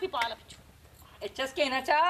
जफ्फी पा ला पिछू चस्के ना चा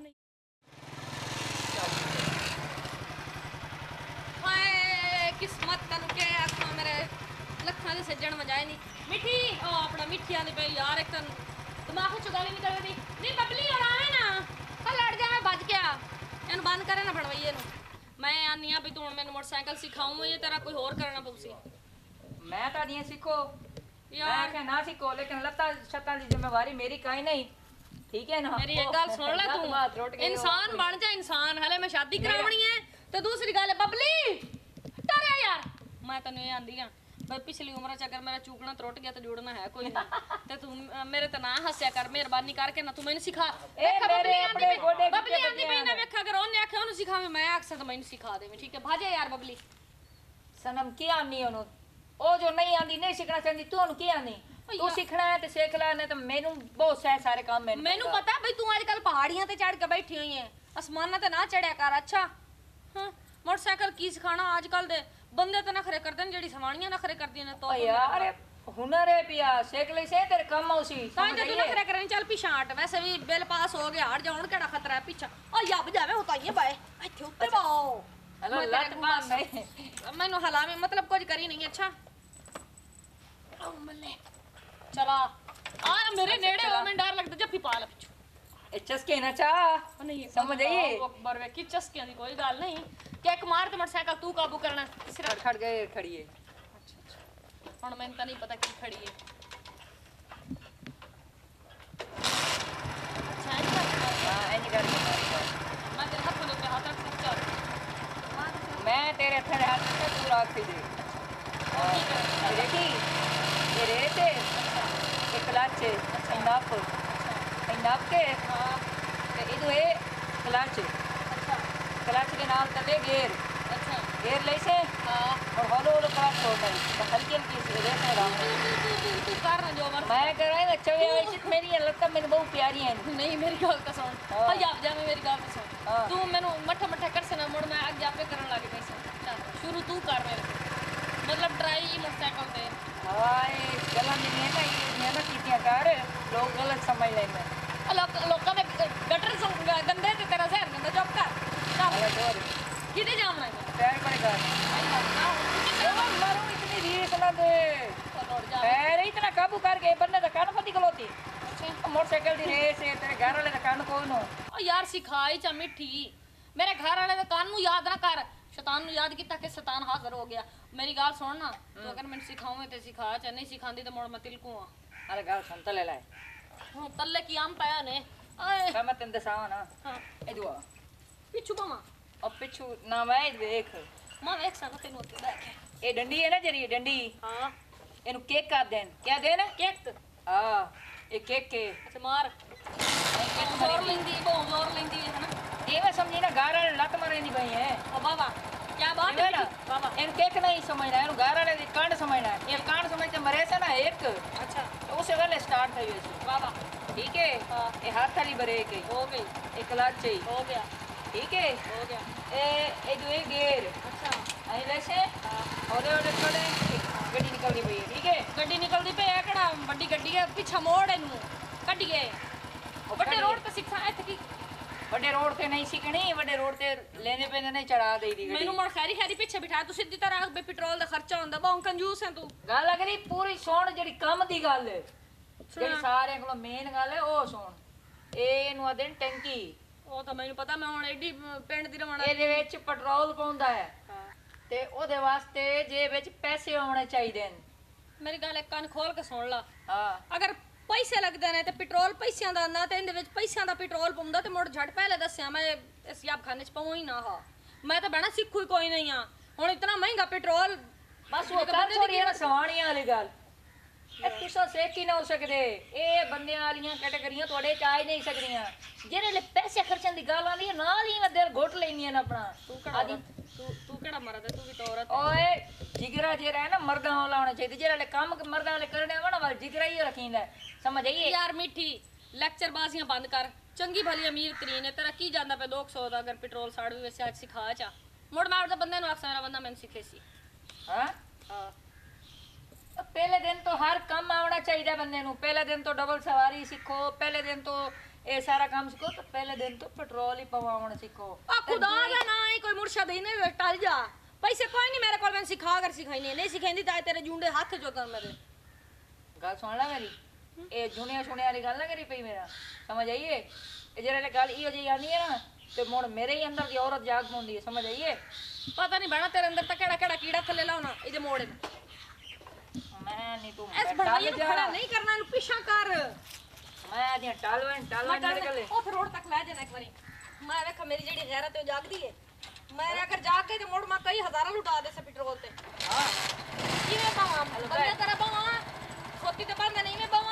किस्मत तन के आखा मेरे लखा दे सज्जन मजाए नहीं मिठी ओ अपना मिठी आंदी पे यार एक तन दिमाग चो गाली निकल गई नहीं बबली और आवे ना कल लड़ जावे भज के इन बंद करे ना बनवाइए नु मैं आनी आ भी तू हुन मैनू मोटरसाइकिल सिखाऊं ये तेरा कोई और करना पऊसी मैं तो दिए सीखो यार मैं क्या ना सीखो लेकिन लता छत्ता की जिम्मेवारी मेरी कहीं नहीं ठीक है ना मेरी एक गल सुन ले तू इंसान बन जा इंसान हले मैं शादी करावनी है तो दूसरी गल है बबली डरे यार मैं तन्नू ये आंदी हां भाई पिछली उम्र च अगर मेरा चूकना त्रुट गया तो जुड़ना है कोई नहीं ते तू मेरे ते ना हंसया कर मेहरबानी करके ना तू मैनू सिखा मेरे अपने गोडे बबली आंदी पई ना वेख अगर ओने आखे ओनु सिखावे मैं आखसा तो मैनू सिखा देवे ठीक है भाजे यार बबली सनम की आनी ओनु ओ जो नहीं आंदी नहीं सीखना चाहती तू ओनु की आनी तू सीखना है तो सीख ले नहीं तो मेनू बहुत सारे काम मेनू पता भाई तू आजकल पहाड़ियां ते चढ़ के बैठी हुई है आसमाना ते ना चढ़या कर अच्छा हां मोटरसाइकिल की सिखाना आजकल दे बंदे तो नखरे करदे जेडी सवाणियां नखरे करदी ने तो यार हुनर है पिया सीख ले से तेरे काम आउसी ताई ते तू नखरे करन चल पीछे हट वैसे भी बिल पास हो गया हट जाउन केड़ा खतरा है पीछे ओ यब जावे होताइए बाए इथे ऊपर बाओ हेलो लत बात नहीं मैनू हलावे मतलब कुछ करी नहीं अच्छा ओ मल्ले चला आ मेरे नेड़े हो मैं डर लगदा जफ्फी पा ला पिछू चस्के ना चा नहीं समझ आइए अकबर वे की चस्कियां दी कोई गल नहीं किक मार ते मोटरसाइकिल तू काबू करना सिर खड़ गए खड़ी है अच्छा हुन मैनू तो नहीं पता की खड़ी है अच्छा ऐनी कर मैं तेरे हाथ में हाथ रख सकता मैं तेरे हथ हाथ से तू रख दे और देखी ये रेत है एक क्लच है नप नप के ते इदु है क्लच अच्छा क्लच के नाम तले गेर अच्छा गेर ले से हां और हौलो हौलो क्लच छोड़ना तो हल्की हल्की रेत में डाल तू कर ना जो मर मैं कर रहा हूं चवे इस मेरी लता मेरे बहुत प्यारी है नहीं मेरी गल तो सुन हां याद जा मेरी गल तो सुन तू मेनू मठा मठा कर से ना मुड़ मैं आगे आपे करन लग गई चल शुरू तू कर मेरे मतलब ट्राई मोटरसाइकिल पे हाय गला में नहीं ना ये मेहनत कीतियां कर लोग गलत समझ लेंगे लोकां दे गटर गंदे ते तेरा जहर गंदा चुप कर चल किदे जामना है पैर पर कर मारो इतनी रीस ना दे पैर इतना काबू करके बन्ने दा कान फटी गलोती मोटरसाइकिल दी रेस है तेरे घर वाले दा कान कोई नो ओ यार सिखाई चा मिठी मेरे घर वाले दा कान नु याद ना कर शैतान नु याद कीता कि शैतान हाजिर हो गया मेरी गाल सुन ना तू अगर मैं सिखाऊं ते सिखा चा नहीं सिखांदी तो मोड़ मैं तिलकू अरे गाल सुन तले लाए हां तल्ले की आम पाया ने आए मैं तेन दसावा ना हां ए दुआ पिछू पावा अब पिछू ना मैं देख मां एक सन तेन होते देख ए डंडी है ना जरी डंडी हां एनु केक का देन क्या देन केक हां ए केक के अच्छा मार जोर लेंदी बहुत जोर लेंदी है ना ये मैं समझी ना गार वाले लत मारे दी भाई है ओ बाबा क्या बात है बाबा इन केक नहीं समझना है गार वाले दी कांड समझना है ये कांड समझ के मरे से ना एक अच्छा तो उसे वाले स्टार्ट થઈ છે बाबा ठीक है हां ये हाथ वाली ब्रेक है हो गई एक क्लच है हो गया ठीक है हो गया ए जो है गियर अच्छा आई वैसे और खड़े गड्डी निकल गई भई ठीक है गड्डी निकलदी पे है केड़ा बड़ी गड्डी है पीछे मोड़ इनू कटिए बड़े रोड पे सिखा है की बड़े रोड पे नहीं सीखनी बड़े रोड पे लेने पे नहीं चढ़ा दे दी मैनू मन खैरी खैरी पीछे बिठा तू सीधी तरह बे पेट्रोल दा खर्चा होंदा बहुत कंजूस है तू गल अगली पूरी सुन जेडी काम दी गल है जेडी सारे कोल मेन गल है ओ सुन ए नु आदन टंकी ओ तो मैनू पता मैं हुन एडी पिंड दी रवाना ए दे विच पेट्रोल पाउंदा है हां ते ओदे वास्ते जे विच पैसे होने चाहिए मेरी गल एक कान खोल के सुन ला हां अगर पैसे लगते ने ते पेट्रोल पैसों का ना तो इहदे विच पैसों का पेट्रोल पाउंदा ते मुड़ झट पहले दस्या मैं इस याब खाने च पाऊं ही ना हा मैं तो बड़ा सिक्खू ही कोई नहीं हां हुण इतना महंगा पेट्रोल बस वो कर छोड़ी है ना सवाणियां वाली गल ए तुसा से की ना हो सकदे ए बंदे वालियां कैटेगरियां तोड़े च आ ही नहीं सकदियां जेरे ले पैसे खर्चन दी गल आंदी है नाल ही मैं दिल घोट लेनी है ना अपना तू केड़ा मरद है तू भी तो औरत ओए जिगरा जेरा है ना मर्दां वाला होना चाहिए जेरा ले काम मर्दां वाले करने वाला वाल जिगरा ही रखींदा समझ आइए यार मिठी लेक्चर बाजियां बंद कर चंगी भली अमीर तरीन है तेरा की जांदा पे 200 दा अगर पेट्रोल साड़ भी वैसे आज सिखा चा मुड़ मार दा बंदे नु अक्सर बंदा मैंने सिखे सी हां हां ਪਹਿਲੇ ਦਿਨ ਤੋਂ ਹਰ ਕੰਮ ਆਉਣਾ ਚਾਹੀਦਾ ਬੰਦੇ ਨੂੰ। ਪਹਿਲੇ ਦਿਨ ਤੋਂ ਡਬਲ ਸਵਾਰੀ ਸਿੱਖੋ, ਪਹਿਲੇ ਦਿਨ ਤੋਂ ਇਹ ਸਾਰਾ ਕੰਮ ਸਿੱਖੋ, ਤਾਂ ਪਹਿਲੇ ਦਿਨ ਤੋਂ ਪੈਟਰੋਲ ਹੀ ਪਵਾਉਣਾ ਸਿੱਖੋ। ਆ ਖੁਦਾ ਦਾ ਨਾ ਹੀ ਕੋਈ ਮੁਰਸ਼ਦ ਹੀ ਨਹੀਂ ਟਲ ਜਾ। ਪੈਸੇ ਕੋਈ ਨਹੀਂ ਮੇਰੇ ਕੋਲ, ਮੈਂ ਸਿਖਾ ਕਰ ਸਿਖਾਈਨੇ ਨਹੀਂ ਸਿਖਾਉਂਦੀ ਤਾਂ ਤੇਰੇ ਜੁੰਡੇ ਹੱਥ ਚੋਤਨ ਮੇਰੇ। ਗੱਲ ਸੁਣ ਲੈ ਮੇਰੀ, ਇਹ ਜੁਣਿਆ ਸੁਣਿਆ ਵਾਲੀ ਗੱਲ ਨਾ ਕਰੀ ਪਈ ਮੇਰਾ, ਸਮਝ ਆਈਏ? ਇਹ ਜਿਹੜੇ ਗੱਲ ਇਹੋ ਜਿਹੀ ਆਉਂਦੀ ਹੈ ਨਾ ਤੇ ਮੁੜ ਮੇਰੇ ਹੀ ਅੰਦਰ ਦੀ ਔਰਤ ਜਾਗ ਪਾਉਂਦੀ ਹੈ, ਸਮਝ ਆਈਏ? ਪਤਾ ਨਹੀਂ ਬਣਾ ਤੇਰੇ ਅੰਦਰ ਤਾਂ ਕਿਹੜਾ ਕਿਹੜਾ ਕੀੜਾ ਥੱਲੇ ਲਾਉਣਾ ਇਹਦੇ ਮੋੜੇ ਤੇ। ਮੈਂ ਨਹੀਂ ਤੂੰ ਇਸ ਬਣਵਾਈ ਨੂੰ ਖੜਾ ਨਹੀਂ ਕਰਨਾ, ਇਹਨੂੰ ਪਿੱਛਾ ਕਰ। ਮੈਂ ਆਦੀਆਂ ਟਾਲਵਣ ਮੇਰੇ ਕੋਲੇ ਉਹ ਫਿਰ ਰੋਡ ਤੱਕ ਲੈ ਜਾਣਾ ਇੱਕ ਵਾਰੀ। ਮੈਂ ਵੇਖ ਮੇਰੀ ਜਿਹੜੀ ਗੈਰਤ ਹੈ ਉਹ ਜਾਗਦੀ ਹੈ। ਮੈਂ ਅਗਰ ਜਾਗ ਕੇ ਤੇ ਮੁੜ ਮੈਂ ਕਈ ਹਜ਼ਾਰਾਂ ਲੁਟਾ ਦੇ ਸੇ ਪੈਟਰੋਲ ਤੇ। ਹਾਂ ਕਿਵੇਂ ਪਾਵਾਂ ਬੰਦੇ ਤਰ੍ਹਾਂ ਪਾਵਾਂ, ਖੋਤੀ ਤੇ ਬੰਦੇ ਨਹੀਂ ਮੈਂ